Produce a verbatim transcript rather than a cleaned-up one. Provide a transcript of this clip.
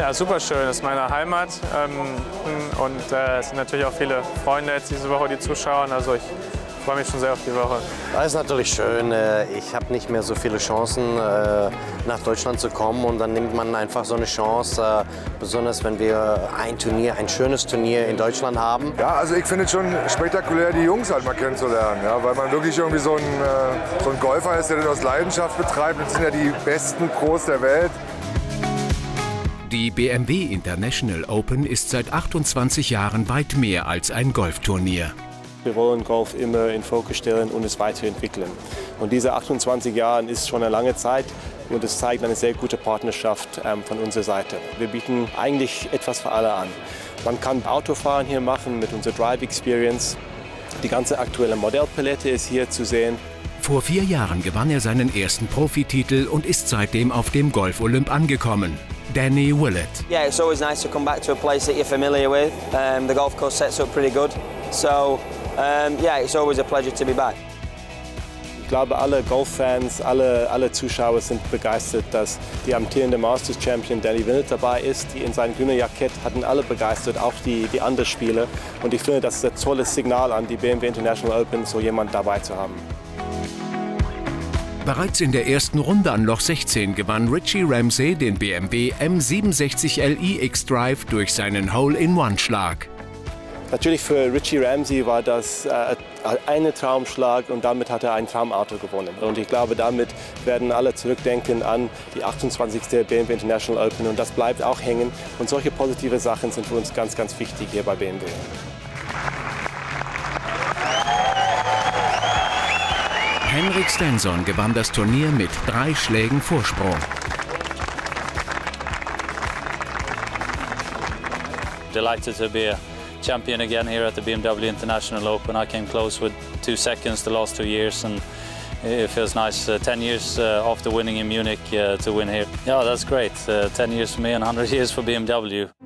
Ja, super schön. Das ist meine Heimat ähm, und äh, es sind natürlich auch viele Freunde jetzt diese Woche, die zuschauen. Also ich freue mich schon sehr auf die Woche. Das ist natürlich schön. Ich habe nicht mehr so viele Chancen, nach Deutschland zu kommen. Und dann nimmt man einfach so eine Chance, besonders wenn wir ein Turnier, ein schönes Turnier in Deutschland haben. Ja, also ich finde es schon spektakulär, die Jungs halt mal kennenzulernen. Ja, weil man wirklich irgendwie so ein, so ein Golfer ist, der das aus Leidenschaft betreibt. Das sind ja die besten Pros der Welt. Die B M W International Open ist seit achtundzwanzig Jahren weit mehr als ein Golfturnier. Wir wollen Golf immer in Fokus stellen und es weiterentwickeln. Und diese achtundzwanzig Jahre ist schon eine lange Zeit und es zeigt eine sehr gute Partnerschaft ähm, von unserer Seite. Wir bieten eigentlich etwas für alle an. Man kann Autofahren hier machen mit unserer Drive Experience. Die ganze aktuelle Modellpalette ist hier zu sehen. Vor vier Jahren gewann er seinen ersten Profititel und ist seitdem auf dem Golf-Olymp angekommen. Danny Willett. Yeah, it's always nice to come back to a place that you're familiar with. Um, the golf course sets up pretty good. So, um, yeah, it's always a pleasure to be back. Ich glaube, alle Golffans, alle, alle Zuschauer sind begeistert, dass die amtierende Masters Champion Danny Willett dabei ist. Die in seinem grünen Jackett hatten alle begeistert, auch die, die anderen Spieler. Und ich finde, das ist ein tolles Signal an die B M W International Open, so jemand dabei zu haben. Bereits in der ersten Runde an Loch sechzehn gewann Richie Ramsay den B M W M siebenundsechzig L i X-Drive durch seinen Hole-in-One-Schlag. Natürlich für Richie Ramsay war das äh, ein Traumschlag und damit hat er ein Traumauto gewonnen. Und ich glaube, damit werden alle zurückdenken an die achtundzwanzigste B M W International Open und das bleibt auch hängen. Und solche positive Sachen sind für uns ganz, ganz wichtig hier bei B M W. Henrik Stenson gewann das Turnier mit drei Schlägen Vorsprung. Delighted to be a champion again here at the B M W International Open. I came close with two seconds the last two years and it feels nice uh, ten years uh, after winning in Munich uh, to win here. Yeah, that's great. Uh, ten years for me and one hundred years for B M W.